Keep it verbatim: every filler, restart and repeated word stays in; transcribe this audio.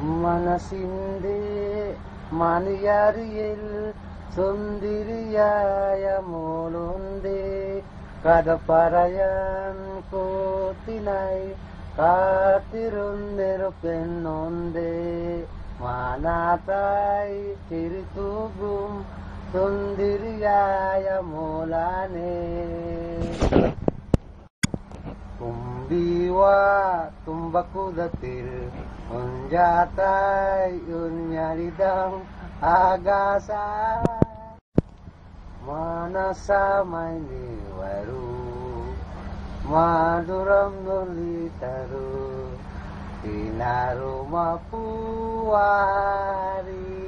മനസ്സിന്റെ മണിയറിയിൽ സുന്ദരിയായ മോളുണ്ട്. കഥ പറയാൻ കൂട്ടിനായി കാത്തിരുന്നൊരു പെണ്ണുണ്ട്. മാനാത്തായി ചിരിതൂകും സുന്ദരിയായ മോളാണ്. തുമ്പിവാ തുമ്പക്കുതത്തിൽ ഉഞ്ചാത്തായി ഉഞ്ഞരിതം ആകാശ മനസ്സമായി നീ വരൂ. മധുരം നുള്ളി തരൂ. തിനാറുമ പൂവാരി